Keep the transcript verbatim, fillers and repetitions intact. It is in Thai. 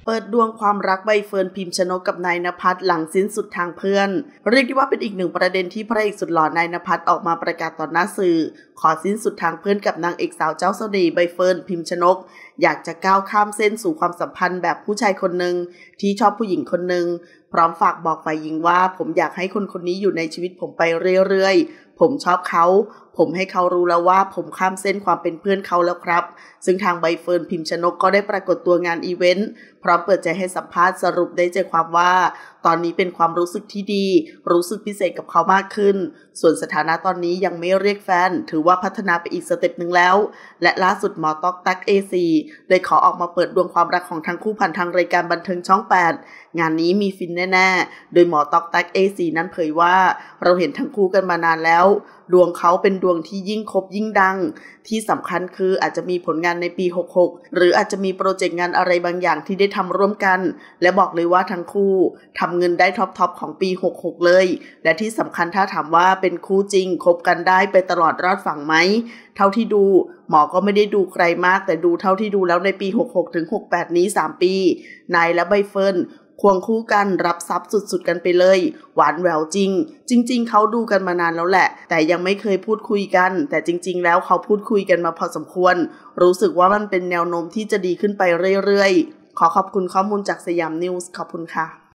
เปิดดวงความรักใบเฟิร์นพิมชนกกับนายณภัทรหลังสิ้นสุดทางเพื่อนเรียกได้ว่าเป็นอีกหนึ่งประเด็นที่พระเอกสุดหล่อนายณภัทรออกมาประกาศต่อหน้าสื่อขอสิ้นสุดทางเพื่อนกับนางเอกสาวเจ้าเสน่ห์ใบเฟิร์นพิมชนกอยากจะก้าวข้ามเส้นสู่ความสัมพันธ์แบบผู้ชายคนหนึ่งที่ชอบผู้หญิงคนหนึ่งพร้อมฝากบอกฝ่ายหญิงว่าผมอยากให้คนคนนี้อยู่ในชีวิตผมไปเรื่อยๆผมชอบเขาผมให้เขารู้แล้วว่าผมข้ามเส้นความเป็นเพื่อนเขาแล้วครับซึ่งทางใบเฟิร์นพิมชนกก็ได้ปรากฏตัวงานอีเวนต์พร้อมเปิดใจให้สัมภาษณ์สรุปได้ใจความว่าตอนนี้เป็นความรู้สึกที่ดีรู้สึกพิเศษกับเขามากขึ้นส่วนสถานะตอนนี้ยังไม่เรียกแฟนถือว่าพัฒนาไปอีกสเต็ปหนึ่งแล้วและล่าสุดหมอต๊อกตั๊ก เอ ซี ได้ขอออกมาเปิดดวงความรักของทั้งคู่ผ่านทางรายการบันเทิงช่องแปดงานนี้มีฟินแน่ๆโดยหมอต๊อกตั๊ก เอ ซี นั้นเผยว่าเราเห็นทั้งคู่กันมานานแล้วดวงเขาเป็นดวงที่ยิ่งคบยิ่งดังที่สำคัญคืออาจจะมีผลงานในปีหกหกหรืออาจจะมีโปรเจกต์งานอะไรบางอย่างที่ได้ทำร่วมกันและบอกเลยว่าทั้งคู่ทำเงินได้ท็อปๆของปีหกหกเลยและที่สำคัญถ้าถามว่าเป็นคู่จริงคบกันได้ไปตลอดรอดฝั่งไหมเท่าที่ดูหมอก็ไม่ได้ดูใครมากแต่ดูเท่าที่ดูแล้วในปีหกหกถึงหกแปดนี้สามปีนายและใบเฟิร์นควงคู่กันรับทรัพย์สุดๆกันไปเลยหวานแหววจริงจริงๆเขาดูกันมานานแล้วแหละแต่ยังไม่เคยพูดคุยกันแต่จริงๆแล้วเขาพูดคุยกันมาพอสมควรรู้สึกว่ามันเป็นแนวโน้มที่จะดีขึ้นไปเรื่อยๆขอขอบคุณข้อมูลจากสยามนิวส์ขอบคุณค่ะ